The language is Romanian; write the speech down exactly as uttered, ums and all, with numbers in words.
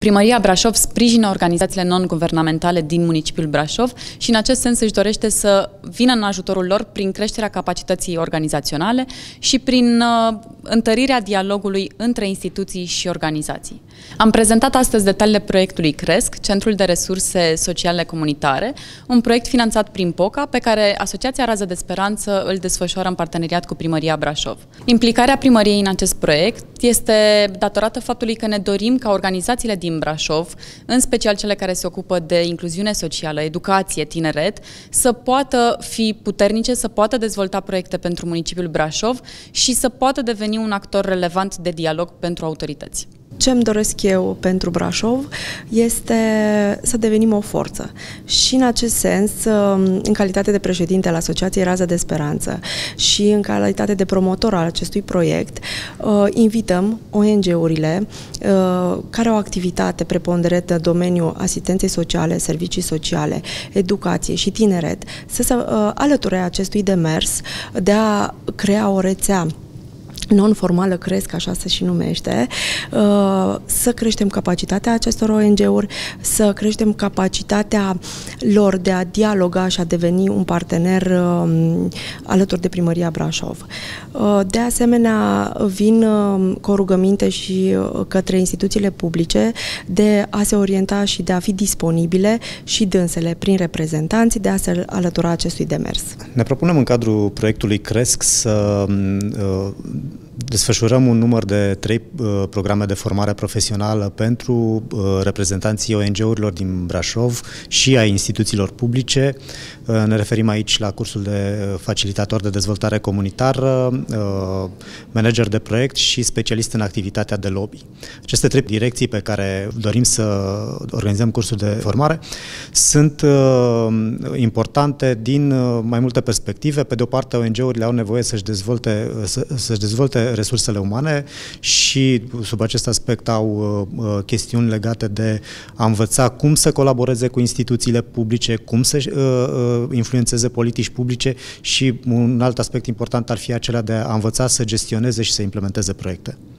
Primăria Brașov sprijină organizațiile non-guvernamentale din municipiul Brașov și în acest sens își dorește să vină în ajutorul lor prin creșterea capacității organizaționale și prin uh, întărirea dialogului între instituții și organizații. Am prezentat astăzi detaliile proiectului CRESC, Centrul de Resurse Sociale Comunitare, un proiect finanțat prin POCA pe care Asociația Rază de Speranță îl desfășoară în parteneriat cu Primăria Brașov. Implicarea primăriei în acest proiect este datorată faptului că ne dorim ca organizațiile din Brașov, în special cele care se ocupă de incluziune socială, educație, tineret, să poată fi puternice, să poată dezvolta proiecte pentru municipiul Brașov și să poată deveni un actor relevant de dialog pentru autorități. Ce îmi doresc eu pentru Brașov este să devenim o forță și în acest sens, în calitate de președinte al Asociației Rază de Speranță și în calitate de promotor al acestui proiect, invităm O N G-urile care au activitate preponderentă în domeniul asistenței sociale, servicii sociale, educație și tineret să se alăture acestui demers de a crea o rețea non-formală, CRESC, așa se și numește, să creștem capacitatea acestor O N G-uri, să creștem capacitatea lor de a dialoga și a deveni un partener alături de Primăria Brașov. De asemenea, vin cu rugăminte și către instituțiile publice de a se orienta și de a fi disponibile și dânsele prin reprezentanți de a se alătura acestui demers. Ne propunem în cadrul proiectului CRESC să desfășurăm un număr de trei uh, programe de formare profesională pentru uh, reprezentanții O N G-urilor din Brașov și ai instituțiilor publice. Uh, ne referim aici la cursul de facilitator de dezvoltare comunitară, uh, manager de proiect și specialist în activitatea de lobby. Aceste trei direcții pe care dorim să organizăm cursul de formare sunt uh, importante din uh, mai multe perspective. Pe de o parte, O N G-urile au nevoie să-și dezvolte, să, să-și dezvolte resursele umane și sub acest aspect au uh, chestiuni legate de a învăța cum să colaboreze cu instituțiile publice, cum să uh, influențeze politici publice și un alt aspect important ar fi acela de a învăța să gestioneze și să implementeze proiecte.